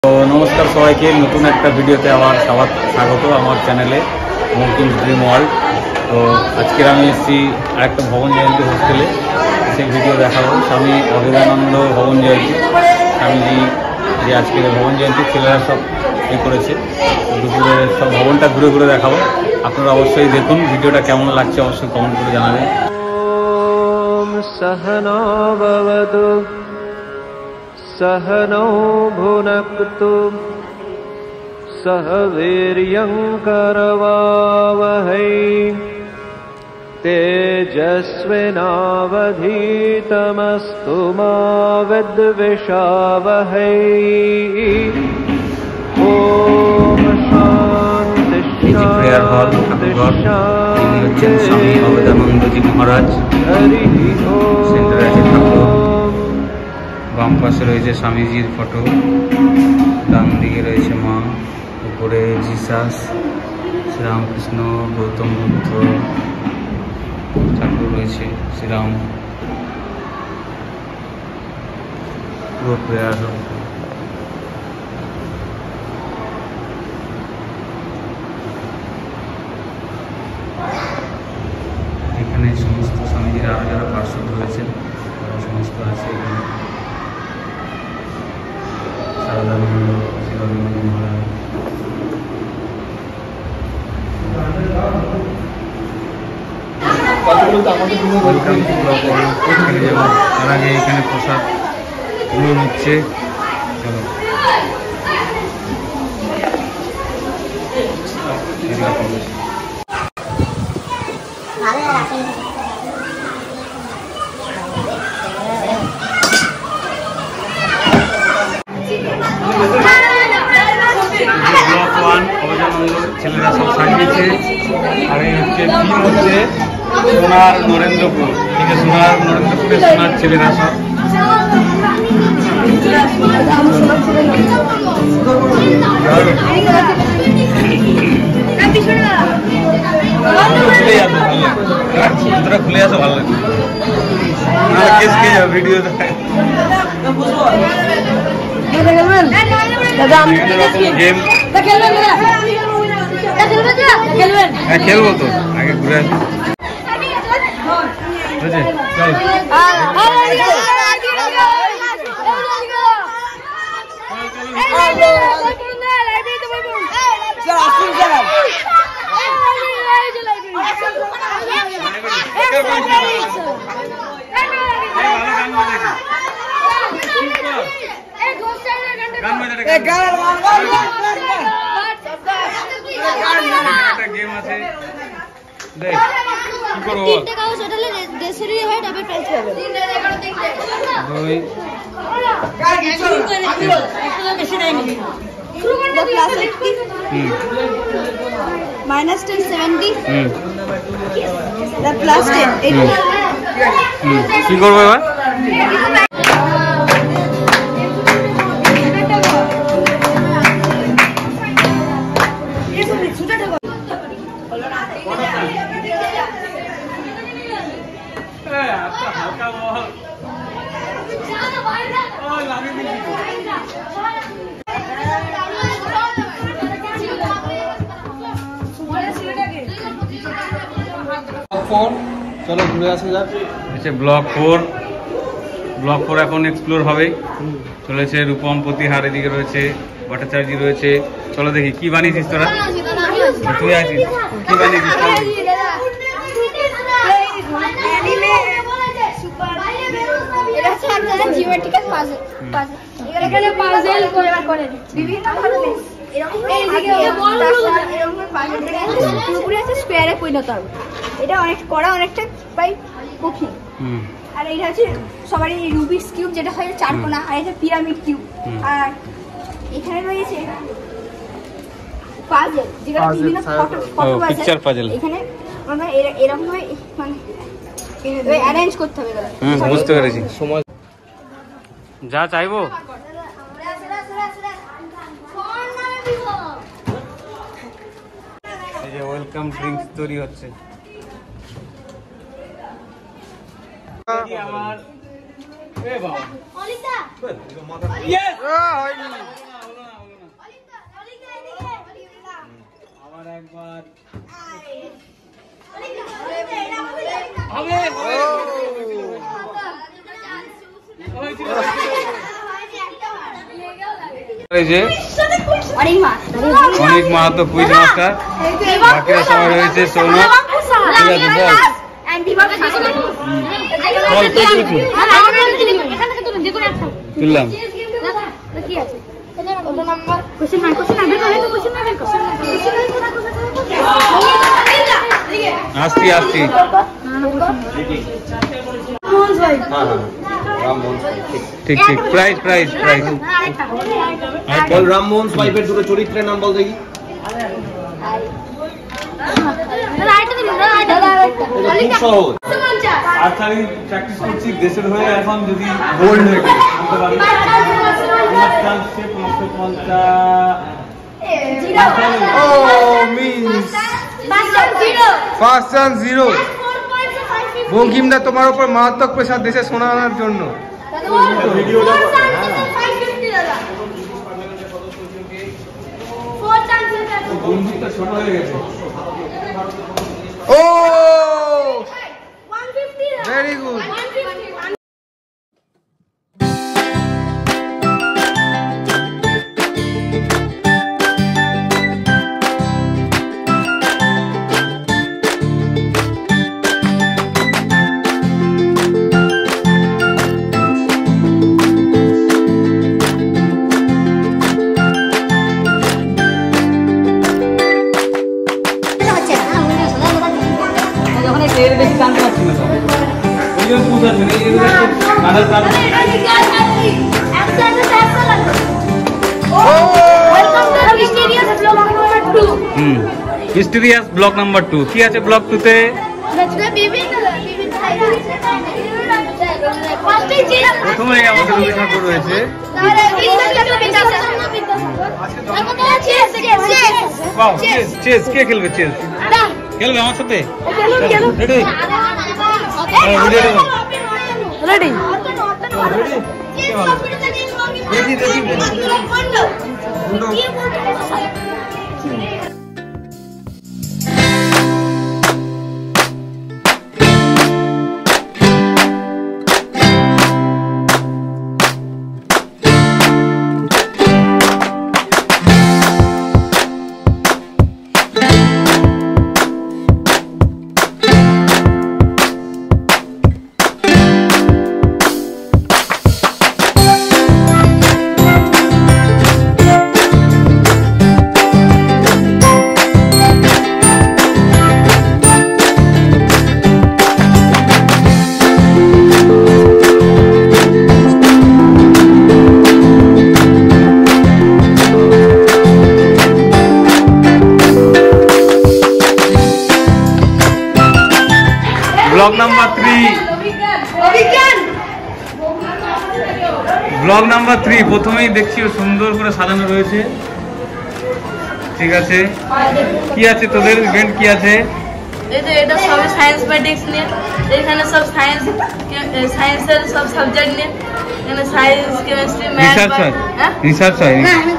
তো নমস্কার সবাইকে, নতুন একটা ভিডিওতে আমার স্বাগত আমার চ্যানেলে মঙ্কিম ড্রিম ওয়ার্ল্ড। তো আজকের আমি এসেছি আরেকটা ভবন জয়ন্তী হোস্টেলে, সেই ভিডিও দেখাবো। স্বামী অবিবেকানন্দ ভবন জয়ন্তী, স্বামীজি যে আজকের ভবন জয়ন্তী ছেলেরা সব করেছে, দুপুরে সব ভবনটা ঘুরে ঘুরে দেখাবো। আপনারা অবশ্যই দেখুন, ভিডিওটা কেমন লাগছে অবশ্যই কমেন্ট করে জানাবেন। सहनो भवतु सहनौ भुनक्तु सह वीर्यं करवावहै तेजस्विनावधीतमस्तु मा विद्विषावहै। ॐ शान्ति शान्ति স্বামী অবিবেকানন্দজি মহারাজ। সেন্টারে আছে ঠাকুর, বাম পাশে রয়েছে স্বামীজির ফটো, ডান দিকে রয়েছে মা, উপরে জিসাস, শ্রীরামকৃষ্ণ, গৌতম বুদ্ধ ঠাকুর রয়েছে, শ্রীরাম, পুরো প্রেয়ার। এখানে সমস্ত স্বামীজির আরও যারা পার্শ্বদ রয়েছেন তারা সমস্ত আছে এখানে। সারদানন্দ, শিবানন্দ মহারাজ, তার আগে এখানে প্রসাদ গ্রহণ হচ্ছে। চলো ব্লক 1 অবজানন্দ ছেলেরা সব সাজিয়েছে। আর এই হচ্ছে থিম হচ্ছে সোনার নরেন্দ্রপুর, ঠিক আছে, সোনার নরেন্দ্রপুরে সোনার ছেলেরা সব। খুলে আসো, ভালো লাগে, ভিডিও গেম খেলবো তো, আগে ঘুরে আসি। চল গেম আছে, দেখ কি করবো বল। কি করবো এবার? হালকা বল চলো ঘুরে আসা যাক। ব্লক 4 এখন এক্সপ্লোর হবে। চলেছে রূপম, প্রতিহার, এদিকে রয়েছে ভট্টাচার্য রয়েছে। চলো দেখি কি বানিয়েছিস তোরা, তুই আছিস কি বানিয়েছিস? এটা অনেক করা, অনেকটা প্রায় কঠিন। আর এটা হচ্ছে সবারই রুবিক্স কিউব, যেটা হয় চারকোনা, আর এটা পিরামিড কিউব। আর এখানে রয়েছে পাজল, যেটা বিভিন্ন ফটো আছে, এখানে আমরা এরকম ভাবে মানে অ্যারেঞ্জ করতে হবে। বুঝতে পেরেছি, সময় যা চাইবো। এই যে ওয়েলকাম ড্রিঙ্কস তৈরি হচ্ছে। আমার এ বাবা অলিতা ইয়েস হয়নি এই যে অনেক মাহাতো কুইজ মাস্টার, বাকিরা সবাই রয়েছে সৌনক। ঠিক আছে বল, তুললাম। আসছি আসছি। ঠিক ঠিক, প্রাইজ প্রাইজ প্রাইজ। বল রামমোহন সোয়াইপের দুটো চরিত্রের নাম বল দেখি। খুব সহজ। আচ্ছা আমি প্র্যাকটিস করছি দেশের হয়ে, এখন যদি গোল্ড হয়ে গেলে বঙ্কিমদা তোমার উপর মারাত্মক প্রেসার দেশে শোনানোর জন্য। ছোট হয়ে গেছে। ও very good. Mysterious block number 2 কি আছে ব্লক 2 তে? প্রথমে আমাদের রবি ঠাকুর রয়েছে। চেস কে খেলবে? চেস খেলবে আমার সাথে? ব্লক নাম্বার 3 ব্লক নাম্বার 3 প্রথমেই দেখছি সুন্দর করে সাজানো রয়েছে। ঠিক আছে, কি আছে তোদের ইভেন্ট? কি আছে? এটা সব সায়েন্স ম্যাথমেটিক্স নিয়ে, এখানে সব সায়েন্সের সব সাবজেক্ট নিয়ে, এখানে সায়েন্স কেমিস্ট্রি ম্যাথ রিসার্চ হয়।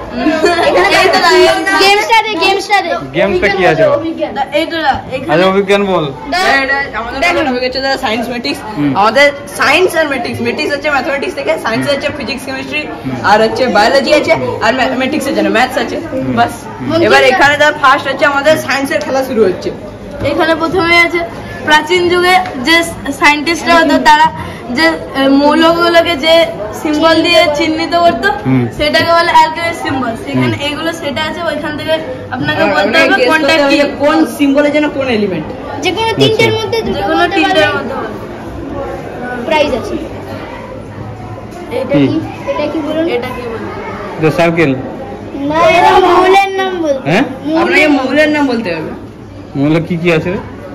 গেমটা কি আছে? আচ্ছা অভিজ্ঞান বল। সায়েন্স ম্যাথমেটিক্স, আমাদের সায়েন্স আর ম্যাথমেটিক্স হচ্ছে ম্যাথমেটিক্স থেকে, সায়েন্স হচ্ছে ফিজিক্স কেমিস্ট্রি, আর হচ্ছে বায়োলজি আছে, আর ম্যাথমেটিক্স এর জন্য ম্যাথস আছে। বাস এবার এখানে ফার্স্ট হচ্ছে আমাদের সায়েন্সের খেলা শুরু হচ্ছে। এখানে প্রথমে আছে প্রাচীন যুগে যে সায়েন্টিস্টরা হতো, তারা যে মৌলগুলোকে যে সিম্বল দিয়ে চিহ্নিত করতো সেটাকে বলে অ্যালকেমিক সিম্বল। সেখানে এইগুলো সেটা আছে, ওইখান থেকে আপনাকে বলতে হবে কোনটা কি, কোন সিম্বলের জন্য কোন এলিমেন্ট। যে কোনো তিনটের মধ্যে, যে কোনো তিনটের মধ্যে প্রাইজ আছে। এটা কি বলুন? এটা কি বলুন? The circle. না, এটা মৌলের নাম বলতে। হ্যাঁ, আপনাকে মৌলের নাম বলতে হবে। মৌল কি কি আছে?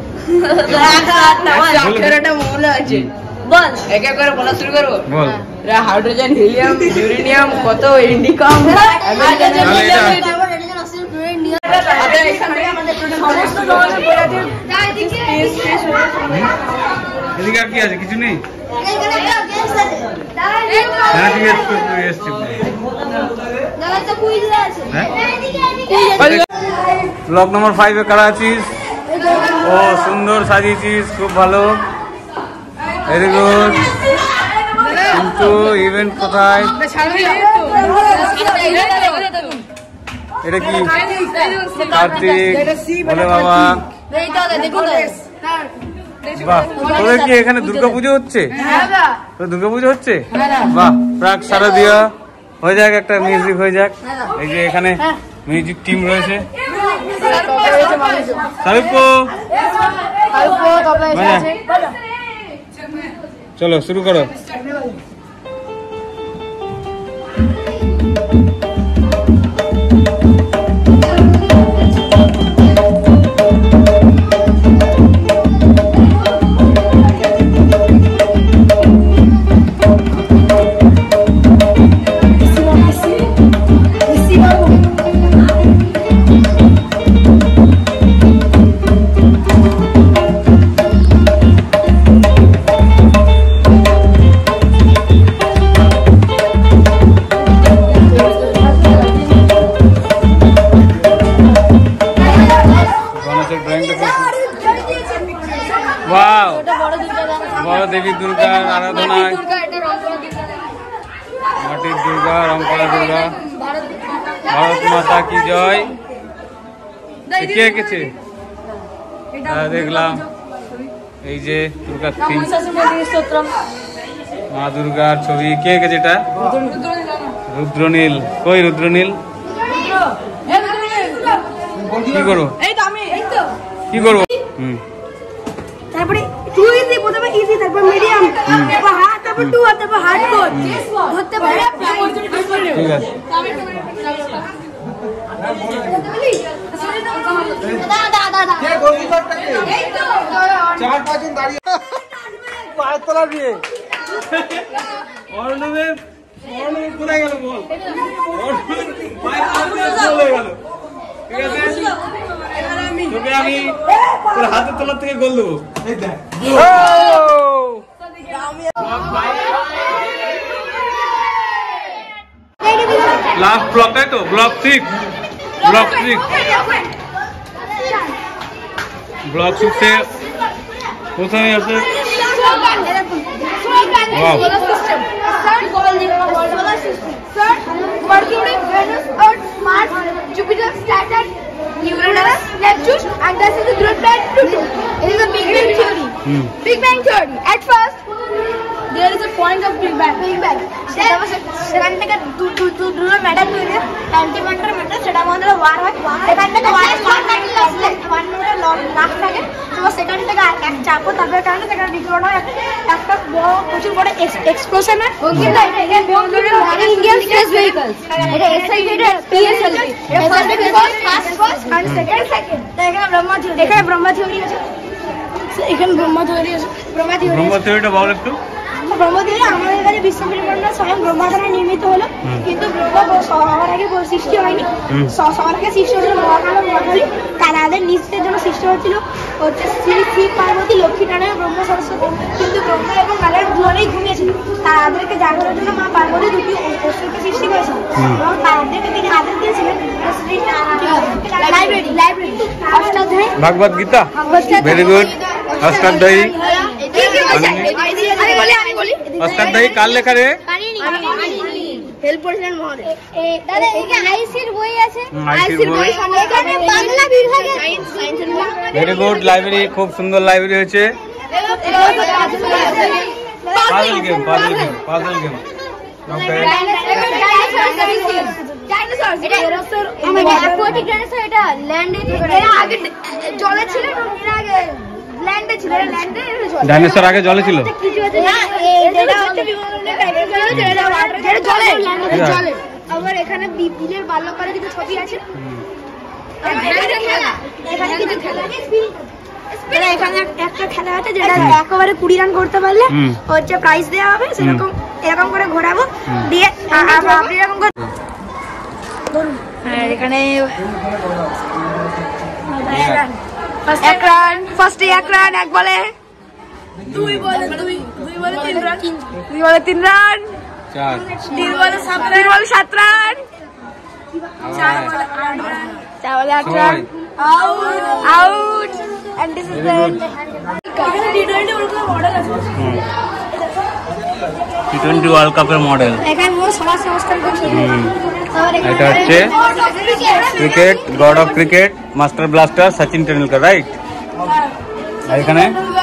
একটা মৌল আছে, বল এক এক করে বলা শুরু করবো। বল। হাইড্রোজেন, হিলিয়াম, ইউরেনিয়াম, কত ইন্ডিকাম, এদিকে আর কি আছে? কিছু নেই। ব্লক নাম্বার 5 এ কারা আছিস? ও সুন্দর সাজিয়েছিস, খুব ভালো, ভেরি গুড। কিন্তু ইভেন্ট কোথায়? এটা কি কার্তিক বলে বাবা। বাহ, তোদের কি এখানে দুর্গাপুজো হচ্ছে? দুর্গাপুজো হচ্ছে? বাহ, প্রাক শারদীয় হয়ে যাক, একটা মিউজিক হয়ে যাক। এই যে এখানে মিউজিক টিম রয়েছে। চলো শুরু করো। বড় দেবী দুর্গার আরাধনায় মাটির দুর্গা, রং করা দুর্গা, ভারত মাতা কি জয়। কে এঁকেছে? দেখলাম এই যে দুর্গা থিম, মা দুর্গার ছবি। কে এঁকেছে এটা? রুদ্রনীল। কই রুদ্রনীল? কি করবো কি করবো? তারপরে টু ইজি, প্রথমে ইজি, তারপর মিডিয়াম, তারপর হার্ড, তারপর টু, তারপর হার্ডকোর ধরতে পারে। ঠিক আছে। পাঁচতলা দিয়ে কোথায় গেল বল? তোকে আমি তোর হাতের তলার থেকে গোল দেবো। লাস্ট ব্লক, তাই তো? ব্লক 6, ব্লক 6, ব্লক 6 এ প্রথমে আছে Mercury, Venus, Earth, Mars, Jupiter, Saturn, Uranus, Neptune, and this is the third planet Pluto. It is a Big Bang theory. Big Bang theory. At first, there is a point of Big Bang. Big Bang. সেখান থেকে দুটো matter তৈরি, antimatter matter, সেটা মধ্যে war হয়। সেখান থেকে one metre last থাকে। তো সেখান থেকে এক চাপো, তারপরে কারণে সেখানে বিকিরণ হয়, একটা বড় প্রচুর বড় এক্সপ্লোশন হয়। ইন্ডিয়ান স্পেস ভেহিকলস, এটা এসআইভি, এটা পিএসএলভি, এটা ফার্স্ট এন্ড সেকেন্ড। তো এখানে ব্রহ্মা থিওরি আছে। এখানে ব্রহ্মা থিওরিটা বল একটু। ব্রহ্ম থিওরি আমাদের কাছে বিশ্বব্রহ্মাণ্ড স্বয়ং ব্রহ্মা দ্বারা নির্মিত হলো, কিন্তু ব্রহ্মা সবার আগে সৃষ্টি হয়নি। সবার আগে সৃষ্টি হয়েছিল মহাকাল, মহাকালী, তারাদের নিঃশ্রের জন্য সৃষ্টি হয়েছিল হচ্ছে শ্রী পার্বতী, লক্ষ্মী নারায়ণ, ব্রহ্মা, সরস্বতী। কিন্তু ব্রহ্মা এবং নারায়ণ দুজনেই ঘুমিয়েছিল। তাদেরকে জাগানোর জন্য মা পার্বতী দুটি অসুরকে সৃষ্টি করেছিল এবং তাদেরকে তিনি আদেশ দিয়েছিলেন library, Ashtadhyayi, Bhagavad Gita. Very good. Ashtadhyayi, Ashtadhyayi কার লেখা রে? হেল্প করেছিলেন মহাদেব। দাদা এখানে আইসির বই আছে, আইসির বই এখানে বাংলা বিভাগে সায়েন্সের বই। Very good. লাইব্রেরি, খুব সুন্দর লাইব্রেরি হয়েছে। Puzzle game, puzzle game, puzzle game. Okay, dinosaur, এটা অ্যাকোয়াটিক ডাইনোসর, এটা ল্যান্ডে, এরা আগে জলে ছিল এবং এরা আগে ল্যান্ডে ছিল। এরা ল্যান্ডে, এরা জলে। ডাইনোসর আগে জলে ছিল? না, এটা হচ্ছে বিভিন্ন টাইপের জলে, এটা ওয়াটার, এটা জলে, জলে। আবার এখানে বিলের বাল্যকালের কিছু ছবি আছে। এখানে খেলা, এখানে কিছু খেলা, এখানে একটা খেলা আছে যেটা একেবারে 20 রান করতে পারলে হচ্ছে প্রাইজ দেওয়া হবে। সেরকম এরকম করে ঘোরাবো দিয়ে আপনি এরকম করে। আর এখানে এক রান, ফার্স্টে এক রান, এক বলে দুই বলে 3 রান, 2 বলে 3 রান, 3 বলে 7 রান, 4 বলে 8 রান, 4 বলে 8 run, out. And this is the end. T20 world কাপের মডেল। এটা হচ্ছে cricket, god of cricket, master blaster Sachin Tendulkar, right? আর এখানে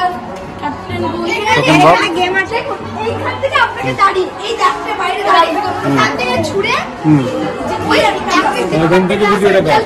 টোকেন বক্স। এখান থেকে ভিডিওটা দেখ।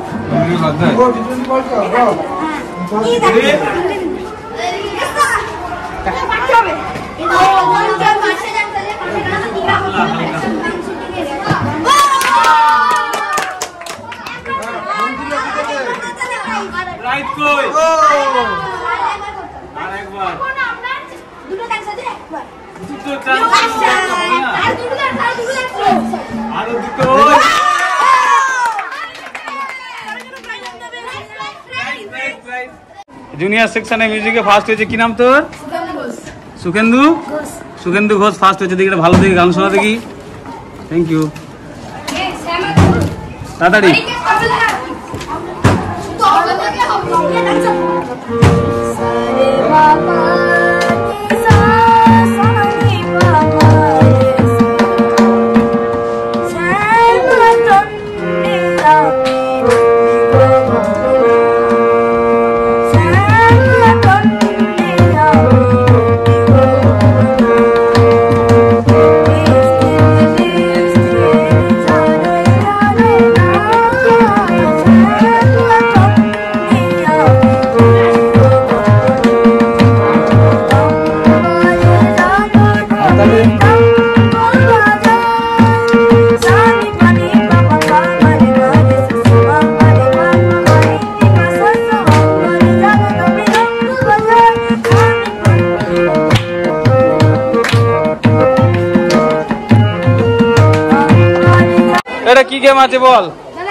জুনিয়র সেকশনে মিউজিকে ফার্স্ট হয়েছে, কি নাম তোর? সুখেন্দু। সুখেন্দু ঘোষ ফার্স্ট হয়েছে। দেখি ভালো দেখি গান শোনা দেখি। Thank you. তাড়াতাড়ি। এটা কি গেম আছে বল?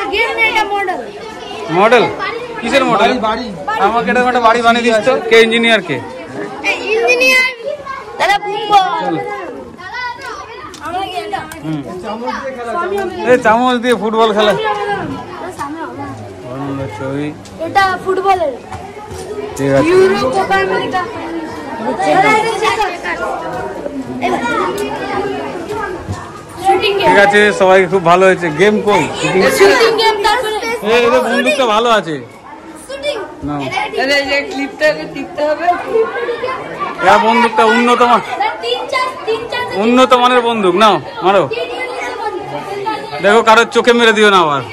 মডেল কিসের মডেল? আমাকে এটা একটা বাড়ি বানিয়ে দিচ্ছ। কে ইঞ্জিনিয়ার? কে ইঞ্জিনিয়ার? দাদা চামচ দিয়ে ফুটবল খেলা। এটা ফুটবলের। ঠিক আছে, ইউরো, কোপা আমেরিকা। ঠিক আছে, সবাইকে খুব ভালো হয়েছে। গেম কই? Shooting game. তারপরে এই বন্দুকটা ভালো আছে। শুটিং না, এই যে ক্লিপটাকে টিপতে হবে। এই বন্দুকটা উন্নত মানের বন্দুক। নাও মারো। দেখো কারোর চোখে মেরে দিও না আবার।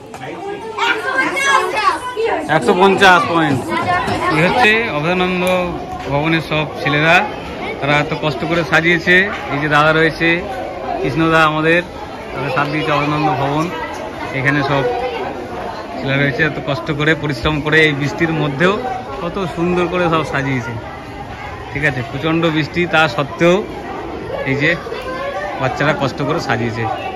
150 পয়েন্ট। এই হচ্ছে অভয়ানন্দ ভবনের সব ছেলেরা, তারা এত কষ্ট করে সাজিয়েছে। এই যে দাদা রয়েছে, কৃষ্ণদা আমাদের, তাদের সাথ দিয়েছে অভয়ানন্দ ভবন। এখানে সব ছেলেরা রয়েছে, এত কষ্ট করে পরিশ্রম করে এই বৃষ্টির মধ্যেও কত সুন্দর করে সব সাজিয়েছে। ঠিক আছে, প্রচণ্ড বৃষ্টি তা সত্ত্বেও এই যে বাচ্চারা কষ্ট করে সাজিয়েছে।